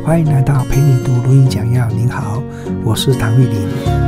欢迎来到陪你读论语讲要。您好，我是唐玉麟。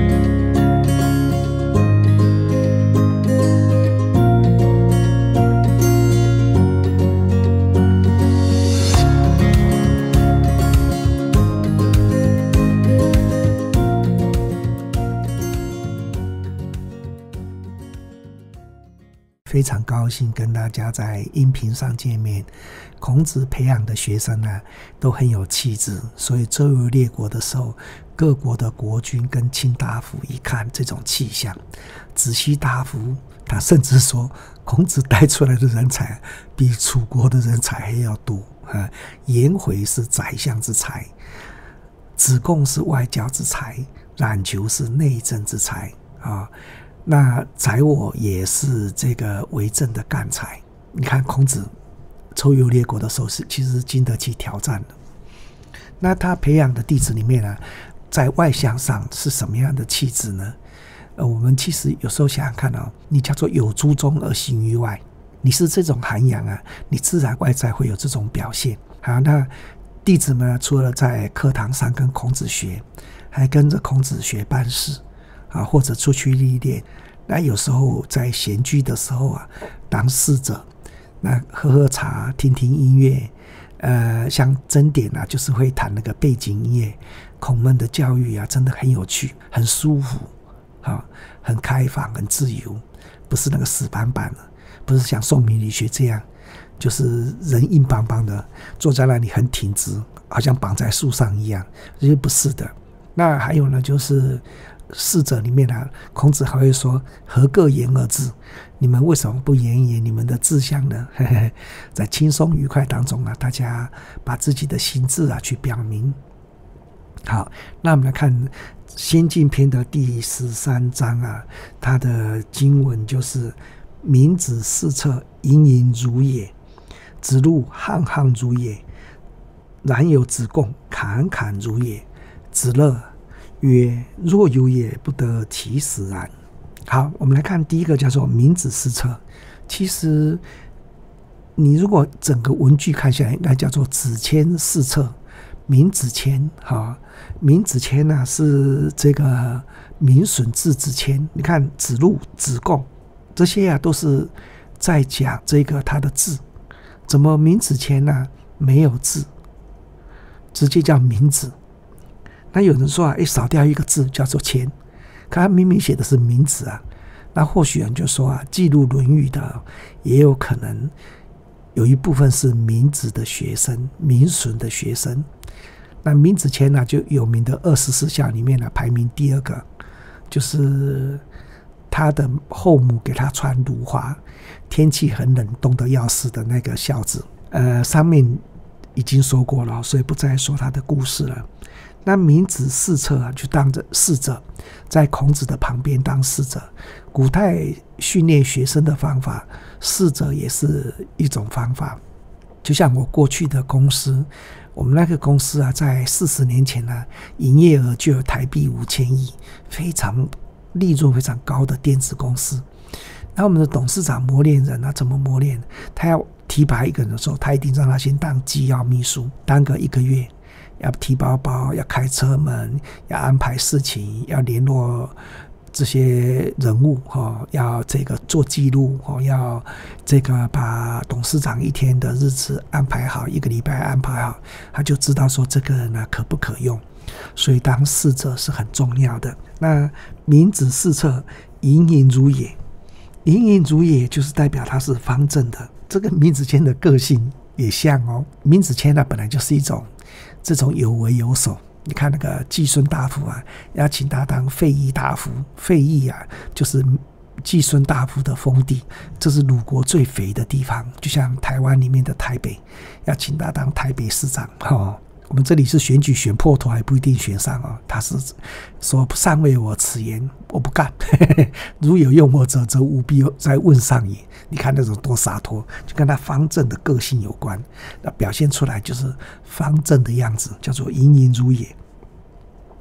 非常高兴跟大家在音频上见面。孔子培养的学生啊，都很有气质，所以周游列国的时候，各国的国君跟卿大夫一看这种气象，子西大夫他甚至说，孔子带出来的人才比楚国的人才还要多。颜回是宰相之才，子贡是外交之才，冉求是内政之才啊。那宰我也是这个为政的干才。你看孔子周游列国的时候，其实经得起挑战的。那他培养的弟子里面呢，在外向上是什么样的气质呢？我们其实有时候想想看啊，你叫做有诸中而行于外，你是这种涵养啊，你自然外在会有这种表现。好，那弟子们除了在课堂上跟孔子学，还跟着孔子学办事啊，或者出去历练。那有时候在闲居的时候啊，当侍者，那喝茶，听听音乐，像甄点啊，就是会弹那个背景音乐。孔孟的教育啊，真的很有趣，很舒服啊，很开放，很自由，不是那个死板板的，不是像宋明理学这样，就是人硬邦邦的，坐在那里很挺直，好像绑在树上一样，这些不是的。那还有呢，就是侍者里面啊，孔子还会说：“何各言而至？你们为什么不言一言你们的志向呢？”在轻松愉快当中啊，大家把自己的心志啊去表明。好，那我们来看《先进篇》的第13章啊，它的经文就是“民子四策，盈盈如也；子路沆沆如也；然有子贡，侃侃如也；子乐曰：若有也，不得其死然。”好，我们来看第一个叫做民子四策。其实你如果整个文句看下来，应该叫做子谦四策。民子谦，民子谦呢，是这个民损字子谦。你看子路、子贡这些啊，都是在讲这个他的字。怎么民子谦呢？没有字，直接叫民子。那有人说啊，少掉一个字叫做谦，可他明明写的是民子啊。那或许人就说啊，记录《论语》的也有可能有一部分是民子的学生，民损的学生。那民子谦呢，就有名的24孝里面呢，排名第2个，就是他的后母给他穿芦花，天气很冷，冻得要死的那个孝子。上面已经说过了，所以不再说他的故事了。那民子四策啊，就当着侍者，在孔子的旁边当侍者。古代训练学生的方法，侍者也是一种方法。就像我过去的公司，我们那个公司啊，在40年前呢，营业额就有台币5000亿，非常利润非常高的电子公司。那我们的董事长磨练人啊，怎么磨练？他要提拔一个人的时候，他一定让他先当机要秘书，当个1个月。要提包包，要开车门，要安排事情，要联络这些人物，要这个做记录，要这个把董事长一天的日子安排好，1个礼拜安排好，他就知道说这个人呢可不可用。所以当侍者是很重要的。那民子四策，盈盈如也。盈盈如也就是代表他是方正的。这个民子谦的个性也像哦。民子谦呢本来就是一种这种有为有守。你看那个季孙大夫啊，要请他当费邑大夫。费邑啊，就是季孙大夫的封地，这是鲁国最肥的地方，就像台湾里面的台北，要请他当台北市长。我们这里是选举选破头还不一定选上哦。他是说上为我此言，我不干。如有用我者，则务必再问上也。你看那种多洒脱，就跟他方正的个性有关。那表现出来就是方正的样子，叫做盈盈如也。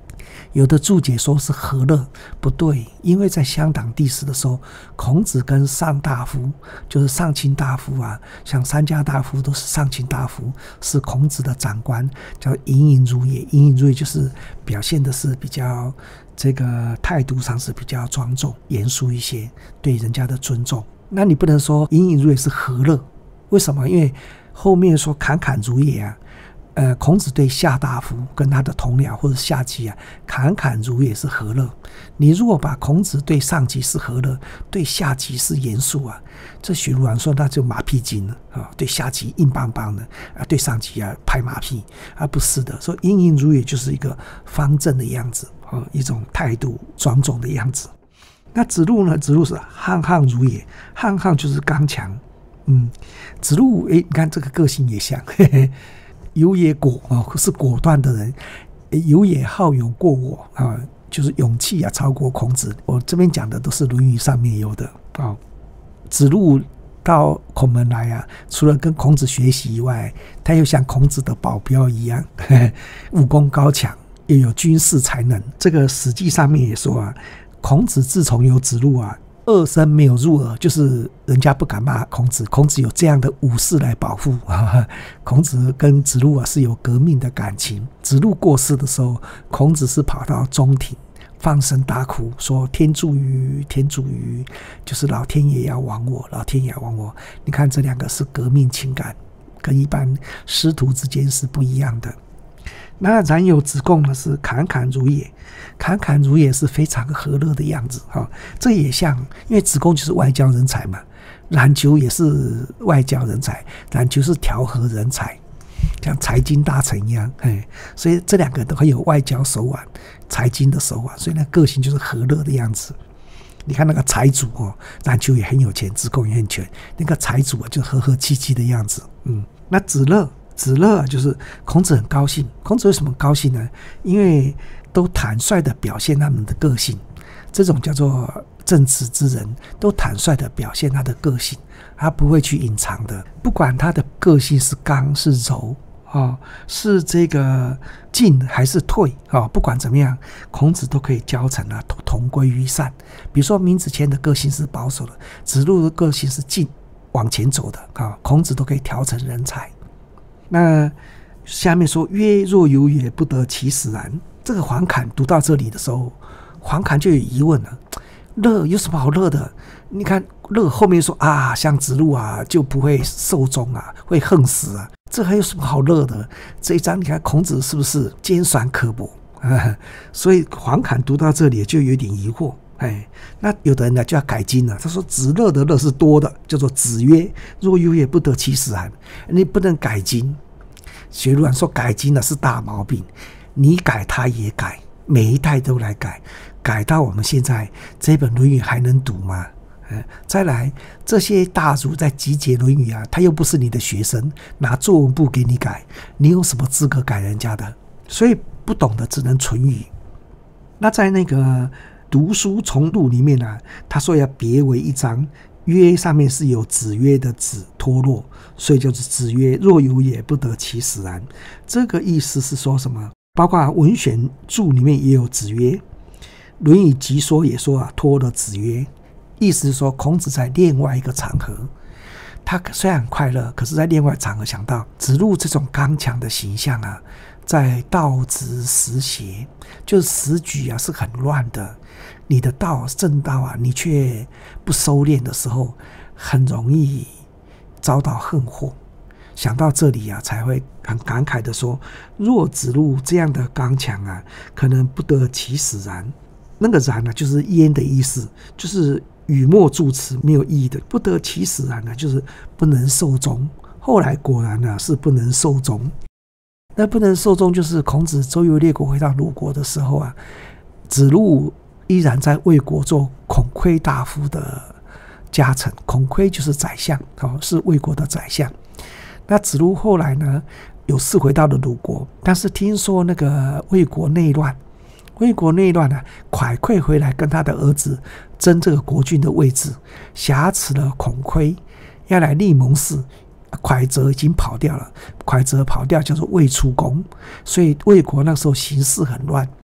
有的注解说是和乐，不对，因为在乡党地市的时候，孔子跟上大夫，就是上卿大夫啊，像三家大夫都是上卿大夫，是孔子的长官，叫隐隐如也。隐隐如也就是表现的是比较这个态度上是比较庄重严肃一些，对人家的尊重。那你不能说隐隐如也是和乐，为什么？因为后面说侃侃如也啊。孔子对下大夫跟他的同僚或者下级啊，侃侃如也是和乐。你如果把孔子对上级是和乐，对下级是严肃啊，这许如然说那就马屁精了啊，对下级硬邦邦的啊，对上级啊拍马屁啊，不是的。说隐隐如也就是一个方正的样子啊，一种态度庄重的样子。那子路呢？子路是沆沆如也，沆沆就是刚强。子路你看这个个性也像，嘿嘿。有也果是果断的人，有也好勇过我啊，就是勇气啊超过孔子。我这边讲的都是《论语》上面有的啊。子路到孔门来啊，除了跟孔子学习以外，他又像孔子的保镖一样，武功高强，又有军事才能。这个《史记》上面也说啊，孔子自从有子路啊，恶声没有入耳，就是人家不敢骂孔子，孔子有这样的武士来保护孔子跟子路啊是有革命的感情。子路过世的时候，孔子是跑到中庭放声大哭，说天助于天助于，就是老天爷要亡我，老天爷要亡我。你看这两个是革命情感，跟一般师徒之间是不一样的。那冉有子贡呢是侃侃如也，侃侃如也是非常和乐的样子这也像，因为子贡就是外交人才嘛，冉求也是外交人才，冉求是调和人才，像财经大臣一样，所以这两个都很有外交手腕，财经的手腕，所以那个性就是和乐的样子。你看那个财主冉求也很有钱，子贡也很穷，那个财主就和和气气的样子。那子乐就是孔子很高兴。孔子为什么高兴呢？因为都坦率的表现他们的个性，这种叫做正直之人，都坦率的表现他的个性，他不会去隐藏的。不管他的个性是刚是柔是这个进还是退不管怎么样，孔子都可以教成同归于善。比如说闵子骞的个性是保守的，子路的个性是进往前走的孔子都可以调成人才。那下面说曰若有也不得其使然。这个黄侃读到这里的时候，黄侃就有疑问了，乐有什么好乐的？你看乐后面说啊，像子路啊就不会寿终啊，会横死啊，这还有什么好乐的？这一章你看孔子是不是尖酸刻薄所以黄侃读到这里就有点疑惑。那有的人呢就要改经了，他说子乐的乐是多的，叫做子曰若有也不得其使然，你不能改经。学儒说改经呢是大毛病，你改他也改，每一代都来改，改到我们现在这本论语还能读吗？再来这些大儒在集结论语啊，他又不是你的学生，拿作文簿给你改，你有什么资格改人家的？所以不懂的只能存语。那在那个读书重录里面啊，他说要别为一章，曰上面是有子曰的子脱落，所以就是子曰若有也不得其使然。这个意思是说什么？包括文选注里面也有子曰，论语集说也说脱了子曰，意思是说孔子在另外一个场合，他虽然很快乐，可是在另外场合想到子路这种刚强的形象啊，在道直时邪，就是时局啊是很乱的，你的道正道啊你却不收敛的时候，很容易遭到横祸。想到这里啊，才会很感慨的说，若子路这样的刚强啊，可能不得其使然。那个然呢，就是焉的意思，就是语末助词没有意义的，不得其使然呢，就是不能寿终。后来果然呢是不能寿终。那不能寿终，就是孔子周游列国回到鲁国的时候啊，子路依然在魏国做孔亏大夫的家臣，孔亏就是宰相是魏国的宰相。那子路后来呢有事回到了鲁国，但是听说那个魏国内乱啊，蒯聩回来跟他的儿子争这个国君的位置，挟持了孔亏，要来立盟誓。蒯泽已经跑掉了，蒯泽跑掉叫做魏出公，所以魏国那时候形势很乱。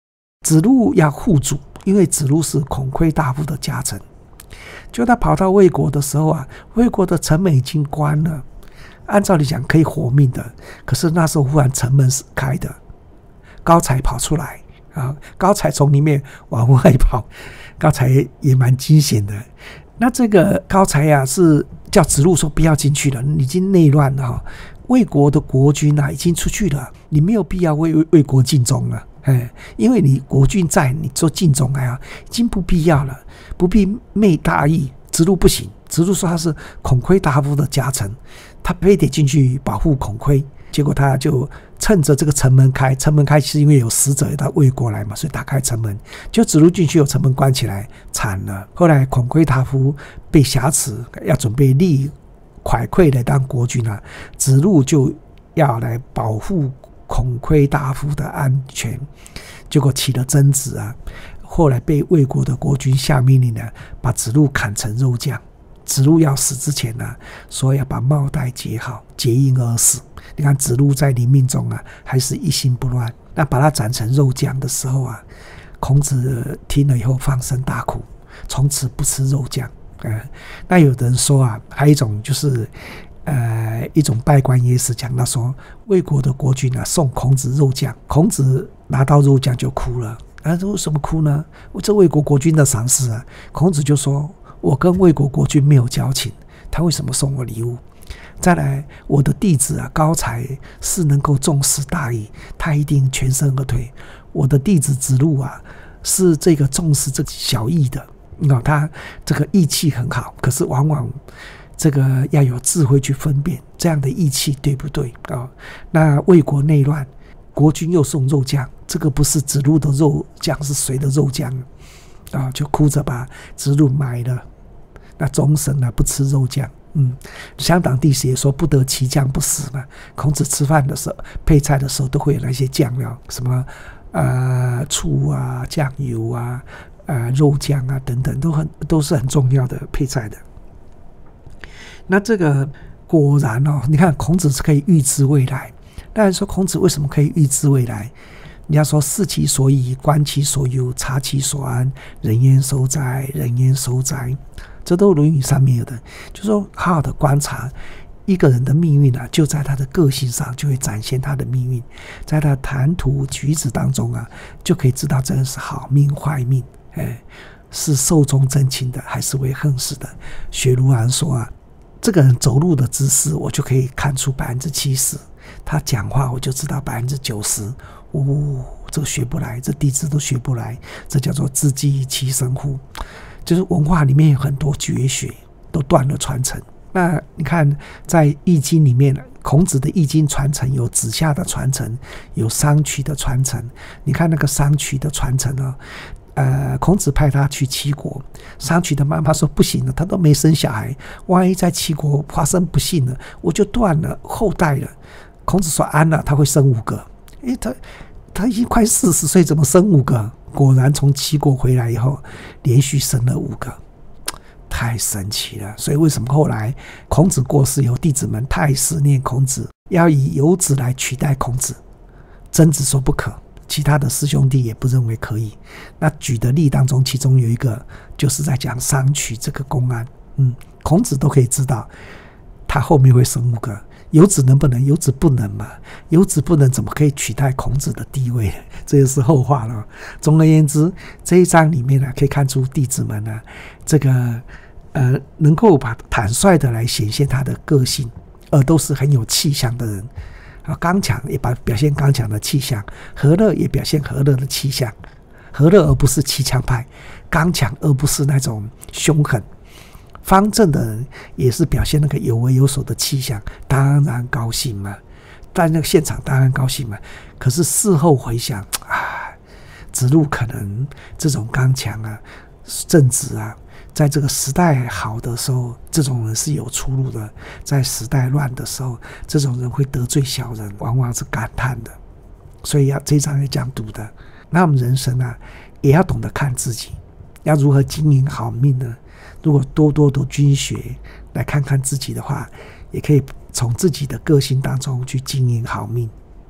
子路要护主，因为子路是孔亏大夫的家臣。就他跑到魏国的时候啊，魏国的城门已经关了，按照理讲可以活命的，可是那时候忽然城门是开的，高才跑出来啊，高才从里面往外跑，高才也蛮惊险的。那这个高才啊，是叫子路说不要进去了，已经内乱了哈。魏国的国君啊已经出去了，你没有必要为魏国尽忠了。因为你国君在，你做尽忠啊，已经不必要了，不必昧大义。子路不行，子路说他是孔亏大夫的家臣，他非得进去保护孔亏。结果他就趁着这个城门开，城门开是因为有使者到魏国来嘛，所以打开城门，就子路进去，有城门关起来，惨了。后来孔亏大夫被挟持，要准备立蒯聩来当国君啊，子路就要来保护孔亏大夫的安全，结果起了争执啊。后来被魏国的国君下命令呢，把子路砍成肉酱。子路要死之前呢，说要把帽带解好，结印而死。你看子路在临命中啊，还是一心不乱。那把他斩成肉酱的时候啊，孔子听了以后放声大哭，从此不吃肉酱。那有人说啊，还有一种就是一种拜官野史讲到说，魏国的国君啊送孔子肉酱，孔子拿到肉酱就哭了。为什么哭呢？这魏国国君的赏识啊。孔子就说，我跟魏国国君没有交情，他为什么送我礼物？再来，我的弟子啊高才是能够重视大义，他一定全身而退。我的弟子子路啊是这个重视这个小义的，他这个义气很好，可是往往这个要有智慧去分辨这样的义气对不对啊？那魏国内乱，国君又送肉酱，这个不是子路的肉酱，是谁的肉酱啊？就哭着把子路埋了。那终身啊不吃肉酱。香港地史也说不得其酱不食嘛。孔子吃饭的时候配菜的时候都会有那些酱料，什么醋啊、酱油啊、肉酱啊等等，都是很重要的配菜的。那这个果然你看孔子是可以预知未来。当然说孔子为什么可以预知未来？你要说视其所以，观其所由，察其所安，人焉收哉，人焉收哉，这都《论语》上面有的。就是说好好的观察一个人的命运啊，就在他的个性上就会展现他的命运，在他谈吐举止当中啊，就可以知道这个是好命坏命，是寿终正寝的还是为横死的。雪如兰说啊，这个人走路的姿势我就可以看出70%，他讲话我就知道90%。这个学不来，这弟子都学不来，这叫做自稷其身乎？就是文化里面有很多绝学都断了传承。那你看在易经里面，孔子的易经传承有子夏的传承，有商渠的传承。你看那个商渠的传承孔子派他去齐国，商渠的妈妈说不行了，他都没生小孩，万一在齐国发生不幸了，我就断了后代了。孔子说安了，他会生5个。他已经快40岁，怎么生5个？果然从齐国回来以后，连续生了5个，太神奇了。所以为什么后来孔子过世以后，弟子们太思念孔子，要以游子来取代孔子？曾子说不可，其他的师兄弟也不认为可以。那举的例当中，其中有一个就是在讲商渠这个公案。孔子都可以知道，他后面会生5个。游子能不能？游子不能嘛。游子不能，怎么可以取代孔子的地位？这也是后话了。总而言之，这一章里面呢，可以看出弟子们呢，这个能够把坦率的来显现他的个性，而都是很有气象的人。刚强也表现刚强的气象，和乐也表现和乐的气象。和乐而不是气强派，刚强而不是那种凶狠。方正的人也是表现那个有为有所的气象，当然高兴嘛。在那个现场当然高兴嘛。可是事后回想，子路可能这种刚强啊、正直啊，在这个时代好的时候，这种人是有出路的；在时代乱的时候，这种人会得罪小人，往往是感叹的。所以这一章也讲读的。那我们人生啊，也要懂得看自己，要如何经营好命呢？如果多多的均学来看看自己的话，也可以从自己的个性当中去经营好命。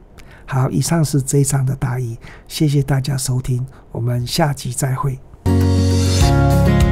好，以上是这一章的大意，谢谢大家收听，我们下集再会。